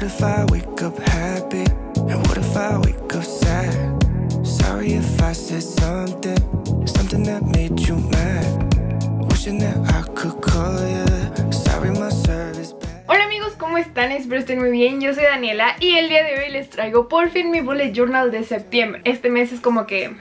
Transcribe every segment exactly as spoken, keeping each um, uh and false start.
What if I wake up happy? And what if I wake up sad? Sorry if I said something, something that made you mad. Wishing that I could call you. Sorry my service bad. Hola amigos, ¿cómo están? Espero estén muy bien, yo soy Daniela y el día de hoy les traigo por fin mi bullet journal de septiembre. Este mes es como que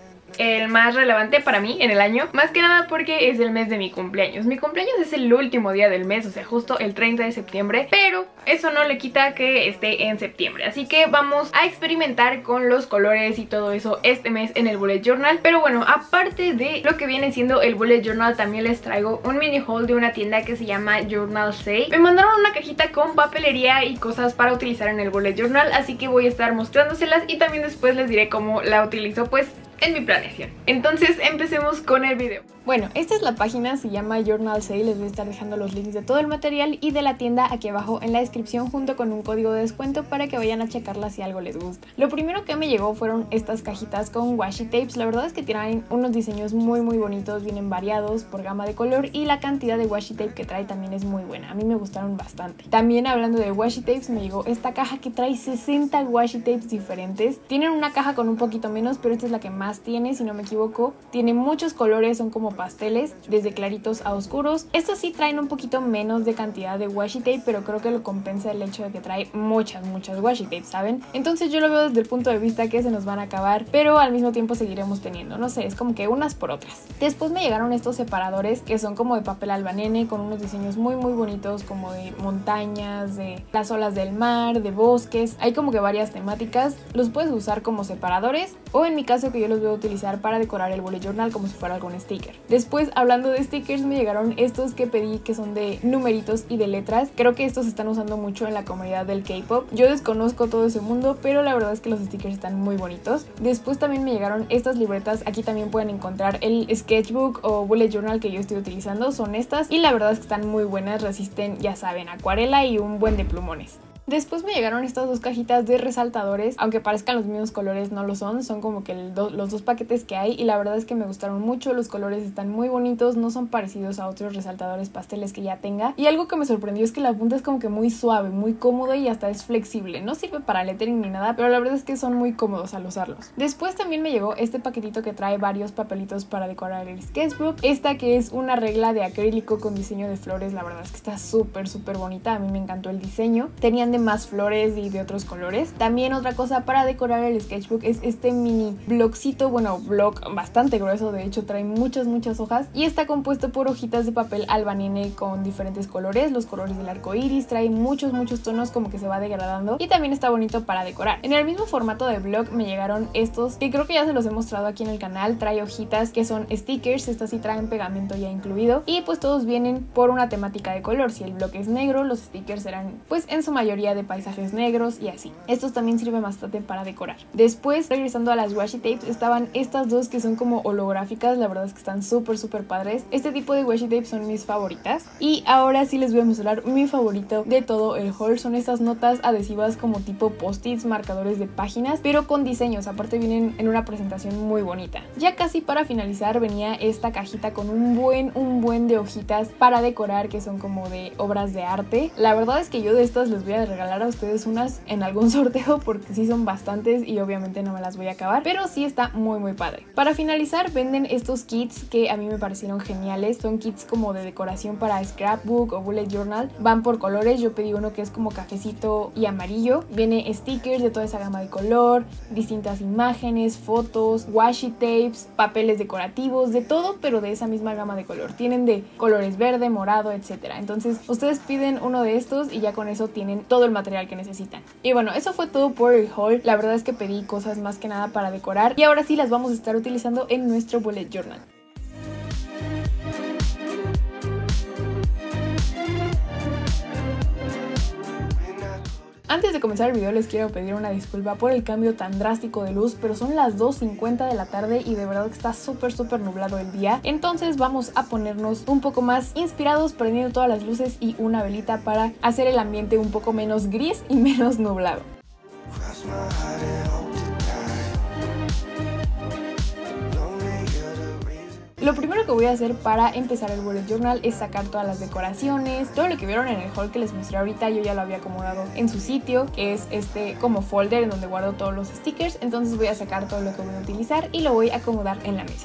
el más relevante para mí en el año, más que nada porque es el mes de mi cumpleaños. Mi cumpleaños es el último día del mes, o sea, justo el treinta de septiembre, pero eso no le quita que esté en septiembre. Así que vamos a experimentar con los colores y todo eso este mes en el bullet journal. Pero bueno, aparte de lo que viene siendo el bullet journal, también les traigo un mini haul de una tienda que se llama Journal Say. Me mandaron una cajita con papelería y cosas para utilizar en el bullet journal, así que voy a estar mostrándoselas y también después les diré cómo la utilizo pues en mi planeación. Entonces empecemos con el video. Bueno, esta es la página, se llama Journal Say. Les voy a estar dejando los links de todo el material y de la tienda aquí abajo en la descripción, junto con un código de descuento para que vayan a checarla si algo les gusta. Lo primero que me llegó fueron estas cajitas con washi tapes. La verdad es que tienen unos diseños muy muy bonitos, vienen variados por gama de color y la cantidad de washi tape que trae también es muy buena. A mí me gustaron bastante. También hablando de washi tapes, me llegó esta caja que trae sesenta washi tapes diferentes. Tienen una caja con un poquito menos, pero esta es la que más tiene, si no me equivoco. Tiene muchos colores, son como pasteles, desde claritos a oscuros. Estos sí traen un poquito menos de cantidad de washi tape, pero creo que lo compensa el hecho de que trae muchas, muchas washi tape, ¿saben? Entonces yo lo veo desde el punto de vista que se nos van a acabar, pero al mismo tiempo seguiremos teniendo, no sé, es como que unas por otras. Después me llegaron estos separadores que son como de papel albanene, con unos diseños muy muy bonitos, como de montañas, de las olas del mar, de bosques. Hay como que varias temáticas. Los puedes usar como separadores, o en mi caso que yo los voy a utilizar para decorar el bullet journal como si fuera algún sticker. Después, hablando de stickers, me llegaron estos que pedí, que son de numeritos y de letras. Creo que estos se están usando mucho en la comunidad del K-pop. Yo desconozco todo ese mundo, pero la verdad es que los stickers están muy bonitos. Después también me llegaron estas libretas. Aquí también pueden encontrar el sketchbook o bullet journal que yo estoy utilizando. Son estas y la verdad es que están muy buenas, resisten, ya saben, acuarela y un buen de plumones. Después me llegaron estas dos cajitas de resaltadores, aunque parezcan los mismos colores, no lo son, son como que el do los dos paquetes que hay y la verdad es que me gustaron mucho, los colores están muy bonitos, no son parecidos a otros resaltadores pasteles que ya tenga. Y algo que me sorprendió es que la punta es como que muy suave, muy cómodo y hasta es flexible, no sirve para lettering ni nada, pero la verdad es que son muy cómodos al usarlos. Después también me llegó este paquetito que trae varios papelitos para decorar el sketchbook, esta que es una regla de acrílico con diseño de flores, la verdad es que está súper súper bonita, a mí me encantó el diseño, tenían de más flores y de otros colores. También otra cosa para decorar el sketchbook es este mini blogcito, bueno, blog bastante grueso, de hecho trae muchas muchas hojas y está compuesto por hojitas de papel albanene con diferentes colores, los colores del arco iris, trae muchos muchos tonos, como que se va degradando y también está bonito para decorar. En el mismo formato de blog me llegaron estos que creo que ya se los he mostrado aquí en el canal, trae hojitas que son stickers, estas sí traen pegamento ya incluido y pues todos vienen por una temática de color. Si el blog es negro, los stickers serán pues en su mayoría de paisajes negros y así. Estos también sirven bastante para decorar. Después, regresando a las washi tapes, estaban estas dos que son como holográficas, la verdad es que están súper súper padres. Este tipo de washi tapes son mis favoritas y ahora sí les voy a mostrar mi favorito de todo el haul. Son estas notas adhesivas como tipo post-its, marcadores de páginas, pero con diseños, aparte vienen en una presentación muy bonita. Ya casi para finalizar venía esta cajita con un buen un buen de hojitas para decorar que son como de obras de arte. La verdad es que yo de estas les voy a regalar a ustedes unas en algún sorteo porque sí son bastantes y obviamente no me las voy a acabar, pero sí está muy muy padre. Para finalizar venden estos kits que a mí me parecieron geniales, son kits como de decoración para scrapbook o bullet journal, van por colores. Yo pedí uno que es como cafecito y amarillo, viene stickers de toda esa gama de color, distintas imágenes, fotos, washi tapes, papeles decorativos, de todo pero de esa misma gama de color, tienen de colores verde, morado, etcétera. Entonces ustedes piden uno de estos y ya con eso tienen todo el material que necesitan. Y bueno, eso fue todo por el haul. La verdad es que pedí cosas más que nada para decorar y ahora sí las vamos a estar utilizando en nuestro bullet journal. Antes de comenzar el video les quiero pedir una disculpa por el cambio tan drástico de luz, pero son las dos cincuenta de la tarde y de verdad que está súper súper nublado el día. Entonces vamos a ponernos un poco más inspirados, prendiendo todas las luces y una velita para hacer el ambiente un poco menos gris y menos nublado. Lo primero que voy a hacer para empezar el bullet journal es sacar todas las decoraciones. Todo lo que vieron en el haul que les mostré ahorita yo ya lo había acomodado en su sitio, que es este como folder en donde guardo todos los stickers. Entonces voy a sacar todo lo que voy a utilizar y lo voy a acomodar en la mesa.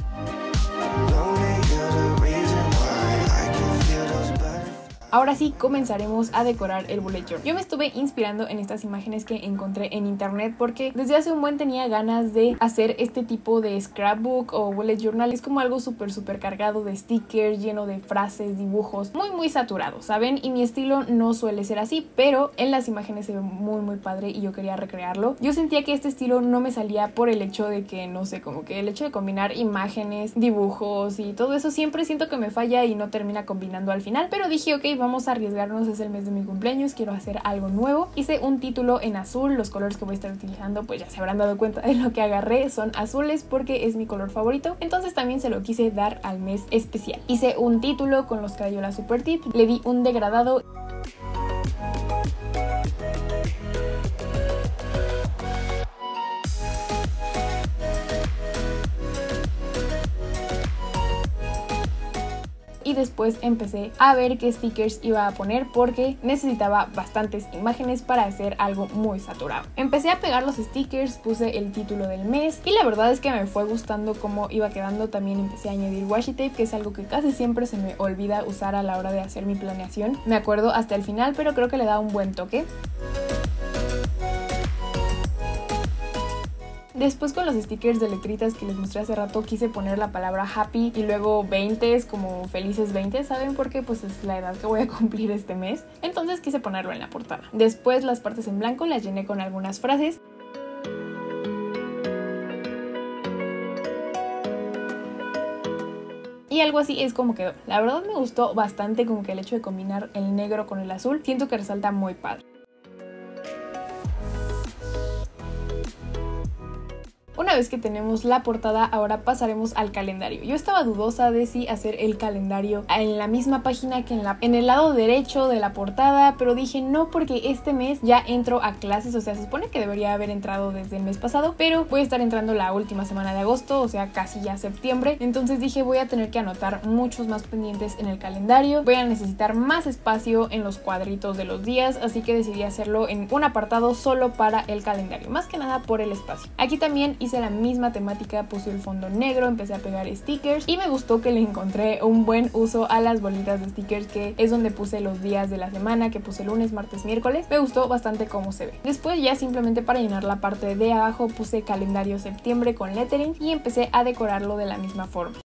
Ahora sí, comenzaremos a decorar el bullet journal. Yo me estuve inspirando en estas imágenes que encontré en internet porque desde hace un buen tenía ganas de hacer este tipo de scrapbook o bullet journal. Es como algo súper súper cargado de stickers, lleno de frases, dibujos, muy muy saturado, ¿saben? Y mi estilo no suele ser así, pero en las imágenes se ve muy muy padre y yo quería recrearlo. Yo sentía que este estilo no me salía por el hecho de que, no sé, como que el hecho de combinar imágenes, dibujos y todo eso siempre siento que me falla y no termina combinando al final, pero dije, ok, vamos a arriesgarnos, es el mes de mi cumpleaños, quiero hacer algo nuevo. Hice un título en azul, los colores que voy a estar utilizando pues ya se habrán dado cuenta de lo que agarré, son azules porque es mi color favorito, entonces también se lo quise dar al mes especial. Hice un título con los Crayola Super Tip, le di un degradado. Y después empecé a ver qué stickers iba a poner porque necesitaba bastantes imágenes para hacer algo muy saturado. Empecé a pegar los stickers, puse el título del mes y la verdad es que me fue gustando cómo iba quedando. También empecé a añadir washi tape, que es algo que casi siempre se me olvida usar a la hora de hacer mi planeación. Me acuerdo hasta el final, pero creo que le da un buen toque. Después con los stickers de letritas que les mostré hace rato quise poner la palabra happy y luego veinte como felices veinte, ¿saben? Porque pues es la edad que voy a cumplir este mes, entonces quise ponerlo en la portada. Después las partes en blanco las llené con algunas frases. Y algo así es como quedó. La verdad me gustó bastante como que el hecho de combinar el negro con el azul, siento que resalta muy padre. Una vez que tenemos la portada, ahora pasaremos al calendario. Yo estaba dudosa de si hacer el calendario en la misma página que en, la, en el lado derecho de la portada, pero dije no, porque este mes ya entro a clases, o sea, se supone que debería haber entrado desde el mes pasado, pero voy a estar entrando la última semana de agosto, o sea, casi ya septiembre. Entonces dije, voy a tener que anotar muchos más pendientes en el calendario, voy a necesitar más espacio en los cuadritos de los días, así que decidí hacerlo en un apartado solo para el calendario, más que nada por el espacio. Aquí también hice la misma temática, puse el fondo negro, empecé a pegar stickers y me gustó que le encontré un buen uso a las bolitas de stickers, que es donde puse los días de la semana, que puse lunes, martes, miércoles. Me gustó bastante cómo se ve. Después ya simplemente para llenar la parte de abajo puse calendario septiembre con lettering y empecé a decorarlo de la misma forma.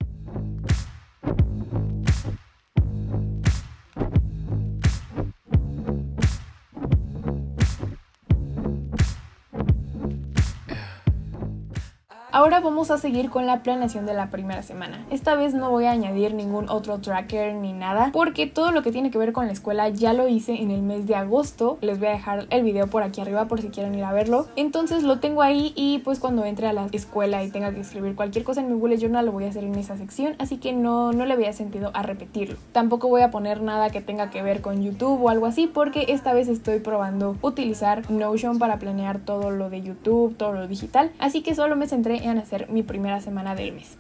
Ahora vamos a seguir con la planeación de la primera semana. Esta vez no voy a añadir ningún otro tracker ni nada, porque todo lo que tiene que ver con la escuela ya lo hice en el mes de agosto. Les voy a dejar el video por aquí arriba por si quieren ir a verlo. Entonces lo tengo ahí y pues cuando entre a la escuela y tenga que escribir cualquier cosa en mi bullet journal lo voy a hacer en esa sección, así que no, no le veía sentido a repetirlo. Tampoco voy a poner nada que tenga que ver con YouTube o algo así, porque esta vez estoy probando utilizar Notion para planear todo lo de YouTube, todo lo digital, así que solo me centré en hacer mi primera semana del mes.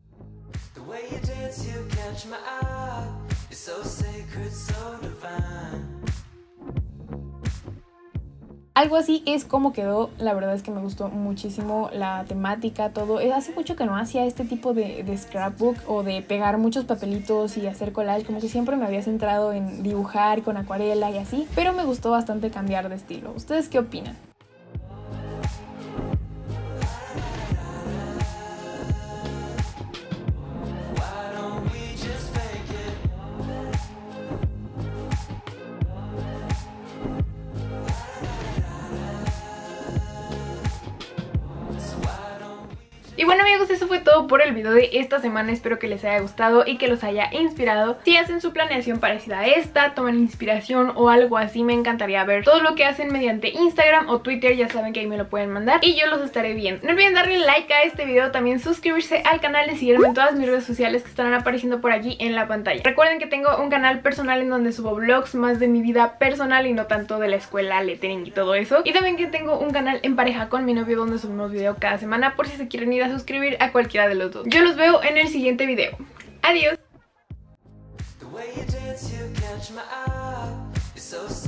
Algo así es como quedó. La verdad es que me gustó muchísimo la temática, todo. Hace mucho que no hacía este tipo de, de scrapbook o de pegar muchos papelitos y hacer collage, como que siempre me había centrado en dibujar con acuarela y así, pero me gustó bastante cambiar de estilo. ¿Ustedes qué opinan? Y bueno amigos, eso fue todo por el video de esta semana. Espero que les haya gustado y que los haya inspirado. Si hacen su planeación parecida a esta, toman inspiración o algo así, me encantaría ver todo lo que hacen mediante Instagram o Twitter. Ya saben que ahí me lo pueden mandar y yo los estaré viendo. No olviden darle like a este video, también suscribirse al canal y seguirme en todas mis redes sociales que estarán apareciendo por aquí en la pantalla. Recuerden que tengo un canal personal en donde subo vlogs más de mi vida personal y no tanto de la escuela, lettering y todo eso. Y también que tengo un canal en pareja con mi novio donde subimos video cada semana, por si se quieren ir a a suscribir a cualquiera de los dos. Yo los veo en el siguiente video. Adiós.